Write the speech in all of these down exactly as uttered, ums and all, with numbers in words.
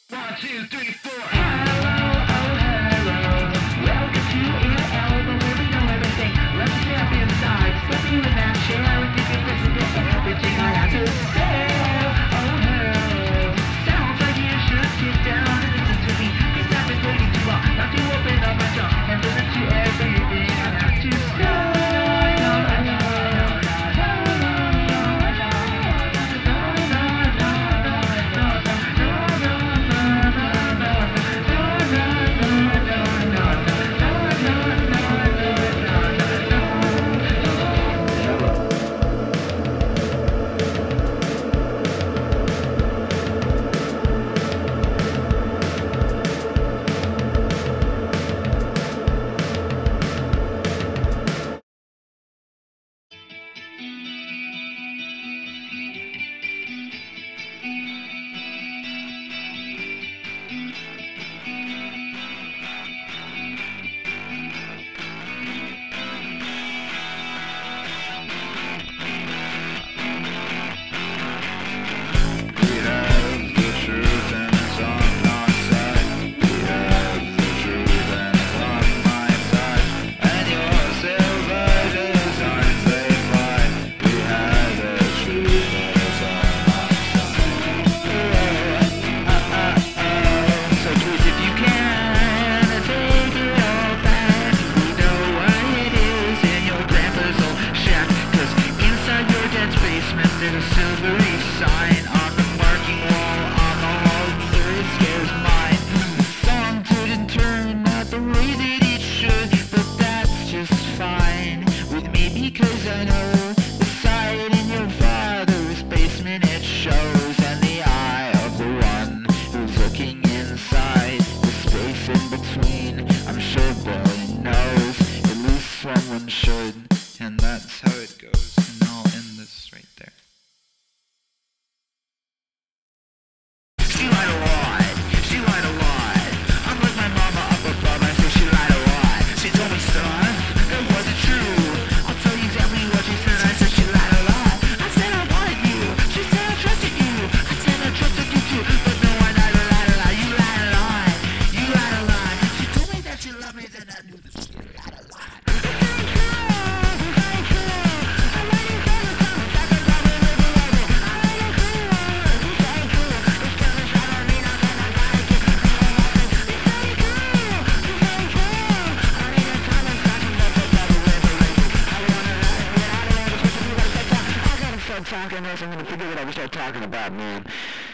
One, two, three, four. Hello, oh hello. Welcome to your elbow where we know everything. Let's step inside. Slip you in that chair and you can listen to everything I have to say. Oh hello. Sounds like you should sit down and listen to me. Cause I've been waiting too long not to open up my tongue and listen to everything I have to say. Talking else, I'm gonna forget what I was talking about, man.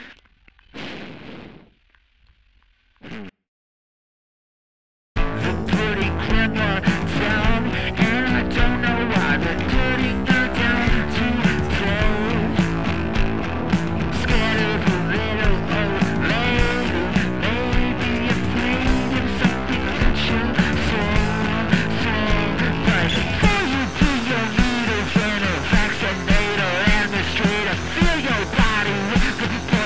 They're putting Grandma down, and I don't know why they're putting her down today. Scared of a little old lady, maybe afraid of something that she'll say, say. But before you do your needles and a vaccinator, feel your body.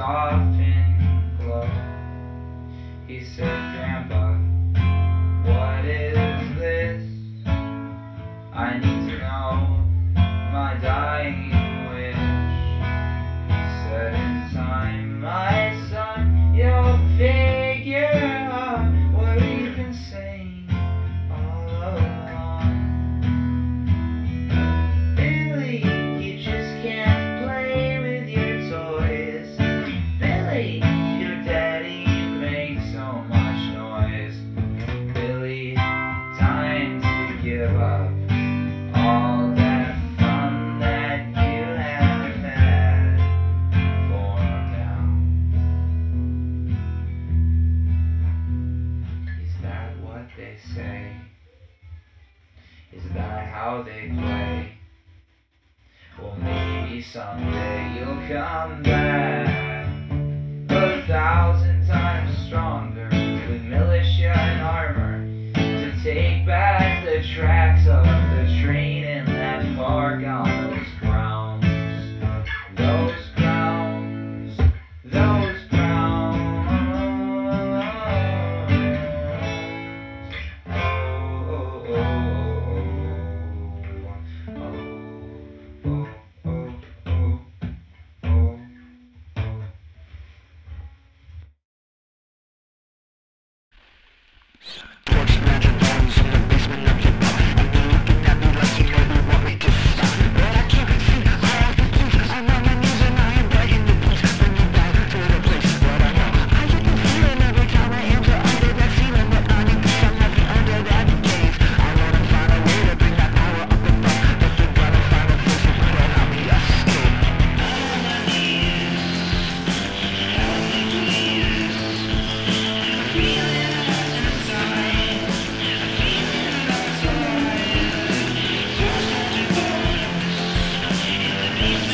often glow. He said, Grandpa, what is this? I need to know my dying wish. He said, in time, my son, you'll figure out what we've been saying all along. Billy, you just can't play with your toys. Billy, your daddy makes so much noise. Billy, time to give up all that fun that you have had for now. Is that what they say? Is that how they play? Well, maybe someday you'll come back a thousand times stronger, with militia and armor, to take back the tracks of the train in that far gone. Those grounds, those grounds, those grounds. Oh, oh, oh, oh, oh, oh, oh, oh, oh, oh. Torch imagine bones in the basement of your bar, and you're looking at me like you know you want me to stop. But I can't see, I have to think. I'm on my knees and I am begging the beat. Bring me back to the place where I know. I get the feeling every time I enter under that ceiling, but I need to shine like under that cave. I wanna find a way to bring that power up above, but you gotta find a place to put it, help me escape. I'm on my knees, help me please. I'm feeling lost inside. I'm feeling lost inside. Just hold your bones in the